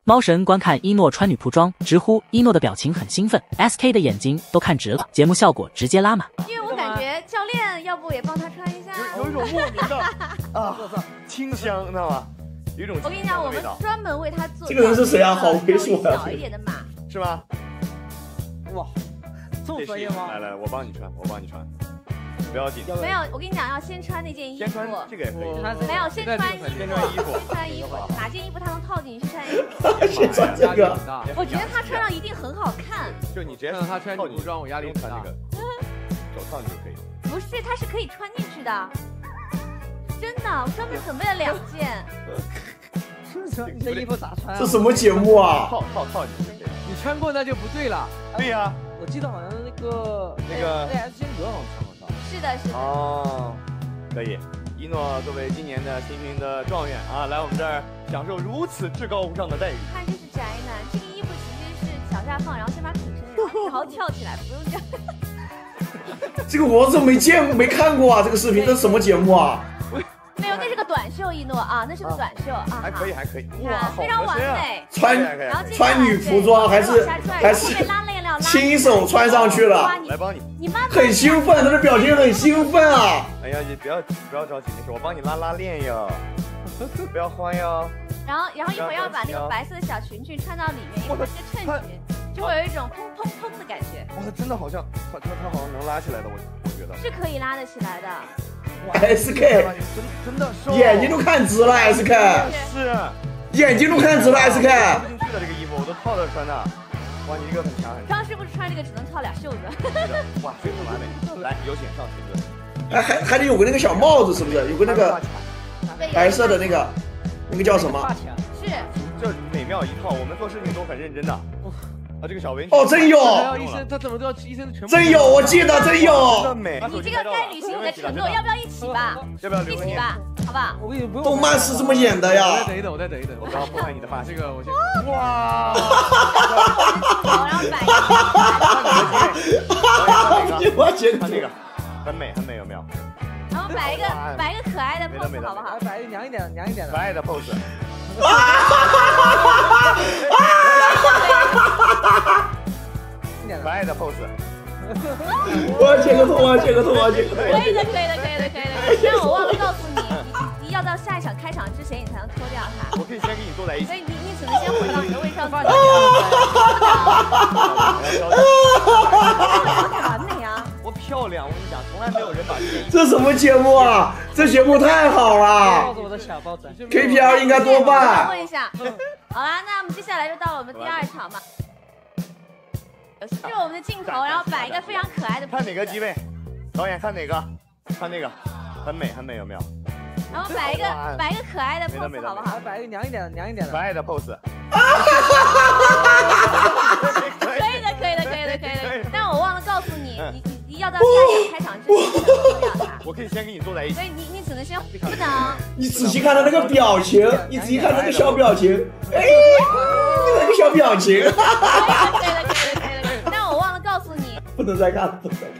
猫神观看一诺穿女仆装，直呼一诺的表情很兴奋 ，SK 的眼睛都看直了，节目效果直接拉满。 因为我感觉教练要不也帮他穿一下， 有一种莫名的啊清香，知道吗？有一种我跟你讲，我们专门为他做这个人是谁啊？好猥琐啊！ 小一点的码是吗？ 哇，这么专业吗？ 来，我帮你穿，不要紧。 没有，我跟你讲，要先穿那件衣服。 先穿这个也可以。 没有，先穿衣服。 先穿衣服。 穿衣服，哪件衣服他能套进去？穿衣服。 先穿这个。 我觉得他穿上一定很好看。 就你直接让他穿女仆装，我压力穿这个手套你就可以。 不是，它是可以穿进去的。真的，我专门准备了2件。 你这衣服咋穿？ 这什么节目啊？ 套你就可以。 你穿过那就不对了。 对呀， 我记得好像那个 S 间隔好像穿过的。 是的。 哦，可以。一诺作为今年的新兵的状元啊，来我们这儿享受如此至高无上的待遇。 看这是宅男，这个衣服其实是脚下放，然后先把腿伸然后跳起来，不用这样。 这个我怎么没看过啊？这个视频这是什么节目啊？ 没有，那是个短袖一诺啊，那是个短袖啊， 还可以。 哇，非常完美。 穿女服装还是亲手穿上去了？ 来帮你， 很兴奋，他的表情很兴奋啊！ 哎呀，你不要着急，没事，我帮你拉链哟，不要慌哟。 然后一会儿要把那个白色的小裙穿到里面，一会儿是衬裙，就会有一种砰砰砰的感觉。 哇，真的好像他好像能拉起来的，我觉得是可以拉得起来的。 SK 真的眼睛都看直了 SK 是眼睛都看直了 SK 套不进去的这个衣服我都套着穿的。哇，你这个很强。 张师傅穿这个只能套2袖子。 哇，非常完美。来，有请上裙子。 还得有个那个小帽子，是不是？有个那个白色的那个叫什么？ 是。 这美妙一套，我们做视频都很认真的。啊，这个小围裙哦，真有！ 他怎么都要医生全部？ 真有，我记得真有。 你这个该履行你的承诺，要不要一起吧？ 要不要一起吧？好吧。 动漫是这么演的呀。 我再等一等。 我刚刚破坏你的发型。 这个我先。 哇！ 然后摆一个。 看那个，很美，有没有？ 然后摆一个可爱的 pose 好不好？ 摆一个娘一点的。 可爱的 pose。可爱的 pose。 我截个图。 可以的。但我忘了告诉你要到下一场开场之前，你才能脱掉它。 我可以先跟你坐在一起。 所以你只能先回到你的位上。完美啊！ 多漂亮！我跟你讲，从来没有人把这什么节目啊？这节目太好了！ KPL 应该多办。 问一下，好啦，那我们接下来就到了我们第2场嘛。是我们的镜头，然后摆一个非常可爱的。 看哪个机位？导演看哪个？看那个，很美，有没有？ 然后摆一个可爱的 pose 好不好？ 摆一个娘一点的。 可爱的 pose。 可以的。但我忘了告诉你，你要到下一场开场之前脱掉它。 我可以先跟你坐在一起。 所以你只能先不能。 你仔细看他那个表情，你仔细看那个小表情，哎，那个小表情。 可以的。但我忘了告诉你， 不能再看了。